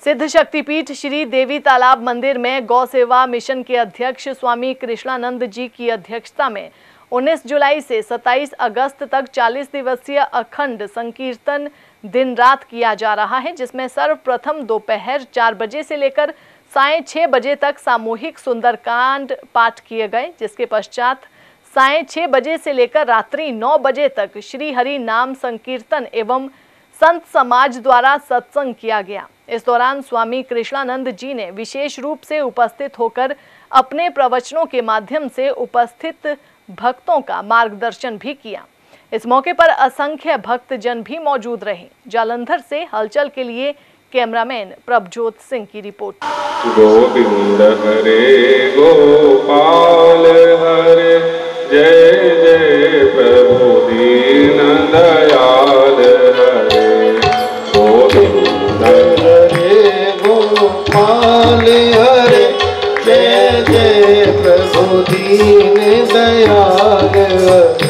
सिद्ध शक्तिपीठ श्री देवी तालाब मंदिर में गौ सेवा मिशन के अध्यक्ष स्वामी कृष्णानंद जी की अध्यक्षता में 19 जुलाई से 27 अगस्त तक 40 दिवसीय अखंड संकीर्तन दिन रात किया जा रहा है, जिसमें सर्वप्रथम दोपहर 4 बजे से लेकर साय 6 बजे तक सामूहिक सुंदरकांड पाठ किए गए, जिसके पश्चात साय 6 बजे से लेकर रात्रि 9 बजे तक श्री हरि नाम संकीर्तन एवं संत समाज द्वारा सत्संग किया गया। इस दौरान स्वामी कृष्णानंद जी ने विशेष रूप से उपस्थित होकर अपने प्रवचनों के माध्यम से उपस्थित भक्तों का मार्गदर्शन भी किया। इस मौके पर असंख्य भक्तजन भी मौजूद रहे। जालंधर से हलचल के लिए कैमरामैन प्रभजोत सिंह की रिपोर्ट। गोविंद हरे गोपाल हरे, जय जय प्रभु दीन दयाल हरे। गोविंद हरे गोपाल हरे, जय जय प्रभु दीन दयाल हरे।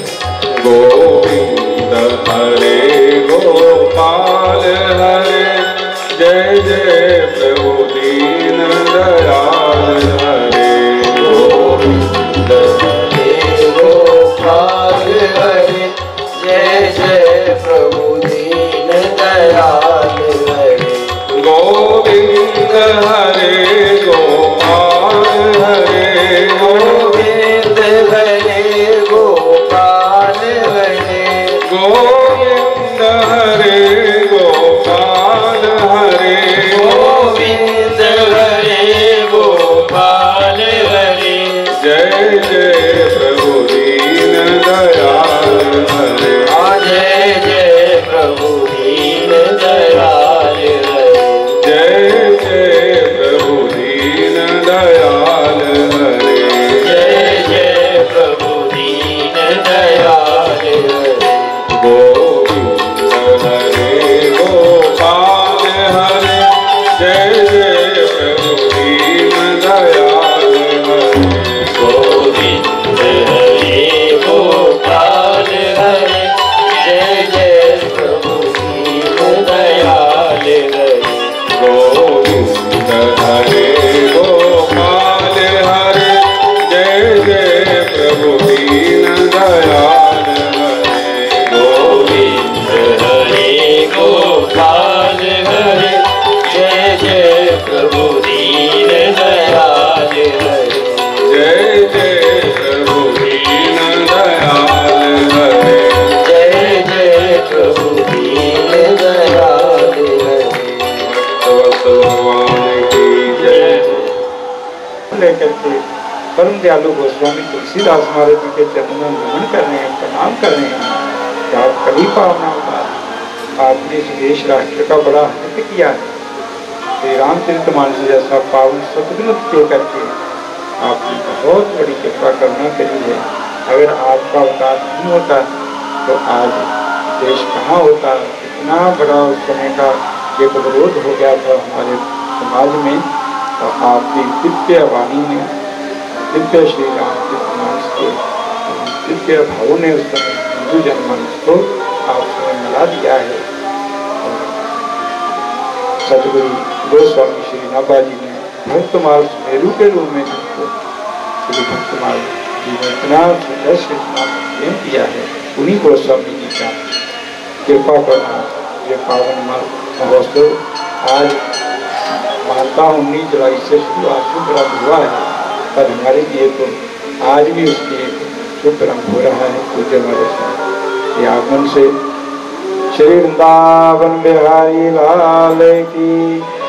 गोविंद हरे गोपाल हरे, जय जय प्रभु दीन दयाल हरे। गोविंद हरे गोपाल हरे, जय जय प्रभु दीन दयाल हरे। गोविंद हरे गोपाल हरे, गोविंद हरे गोपाल हरे। गोविंद हरे गोपाल हरे। गोविंद हरे गोपाल हरे, जय जय प्रभु दीन दयाल हरे। जय जय प्रभु दीन दयाल हरे। जय जय प्रभु दीन दयाल हरे। जय जय प्रभु दीन दयाल हरे। गोविंद हरे गोपाल हरे, जय जय प्रभु दीन दयाल हरे। गोविंद हरे गोपाल हरे, जय जय प्रभु दीन दयाल हरे। गोविंद हरे गोपाल हरे, जय जय प्रभु दीन दयाल हरे। गोविंद हरे गोपाल हरे, जय जय प्रभु दीन दयाल हरे। जय जय प्रभु दीन दयाल हरे। जय जय प्रभु दीन दयाल हरे। भगवान की जय। लेकर के परम दयालु गोस्वामी तुलसीदास महाराज जी के चरणों में नमन कर रहे हैं, प्रणाम कर रहे हैं कि आप कभी पावना अवतार, आपने इस देश राष्ट्र का बड़ा हित किया है। श्री रामचरितमानस जैसा पावन सतग्रंथ के करके आपने बहुत बड़ी कृपा करना करी है। अगर आपका अवतार नहीं होता तो आज देश कहाँ होता। इतना बड़ा उस समय का एक विरोध हो गया था हमारे समाज में, तो आपकी दिव्य वाणी ने, दिव्य श्री रामचरितमानस के दिव्य भावों ने उस समय हिंदू जनमानस को आपसे मिला दिया है। और सतगुरु गोस्वामी श्री नाभा जी ने भक्तमाल सुमेरु के रूप में जिनको श्री भक्तमाल जी ने इतना सुंदर से इतना प्रेम किया है, उन्हीं गोस्वामी जी का कृपा करना ये पावन महोत्सव आज मानता हूँ 19 जुलाई से शुभ प्रारंभ हुआ है, पर हमारे लिए तो आज भी उसकी एक शुभ प्रारंभ हो रहा है। पूज्य हमारे साथ आगमन से श्री वृंदावन बिहारी लाल की